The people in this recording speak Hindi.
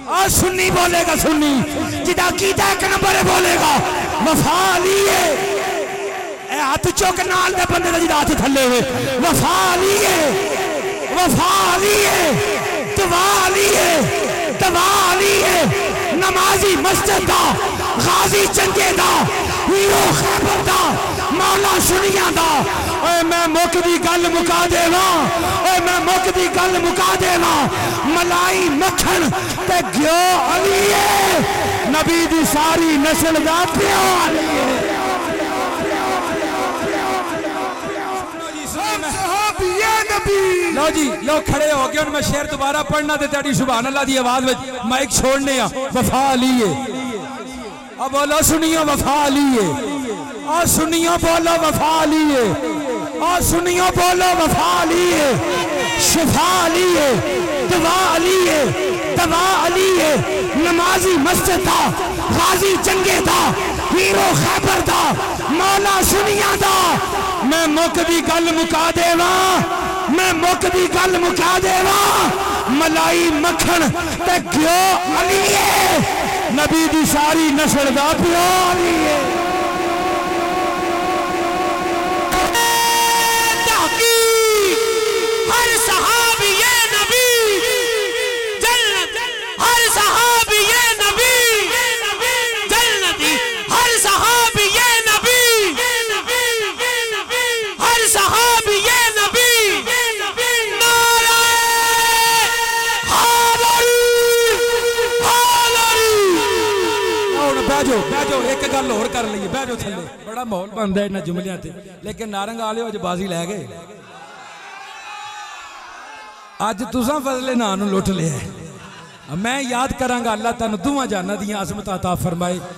और सुन्नी बोलेगा सुन्नी जिदा कीता एक नंबर बोलेगा वफा लिए हाथ चुक नाल दे बंदे दा जिदा हाथ थल्ले हुए वफा लिए दवा लिए नमाजी मस्जिद दा गाजी चंगे दा हीरो खैबर दा मौला सुनिया दा ओए मैं मुक दी गल मुका देवा ओए मैं मुक दी गल मुका देवा मलाई मक्खन ते घ्यो अलीए नबी दी सारी नस्ल दा प्यो अलीए लो जी लो खड़े हो गए मैं शेर दोबारा पढ़ना ते तेरी सुभान अल्लाह दी आवाज में माइक छोड़ने वफा लिए अब बोलो सुनियो वफा लिए और सुनियो बोलो वफा लिए और सुनियो बोलो वफा लिए शिफा लिए दवा लिए नमाजी मस्जिद दा गाजी जंगे दा हीरो खैबर दा मौला सुनिया दा मैं मुक दी गल मुका देवा मैं मुक दी गल मुका देवा मलाई मक्खन ते घ्यो अलीए नबी दी सारी नस्ल दा प्यो अलीए हर सहाबी ये नबी जन्नत हर सहाबी ये नबी जन्नती हर सहाबी ये नबी हर सहाबी ये नबी नारे बैठो एक गल होर कर लईए बैठो थल्ले बड़ा माहौल बनता है इन्हां जुमलियां ते लेकिन नारंग आलियो अज बाजी लै गए अज तुसां फजले नां नूं लुट लिया मैं याद करांगा अल्लाह तुहानूं दोवां जान्नां दियां अज़मतां अता फरमाए।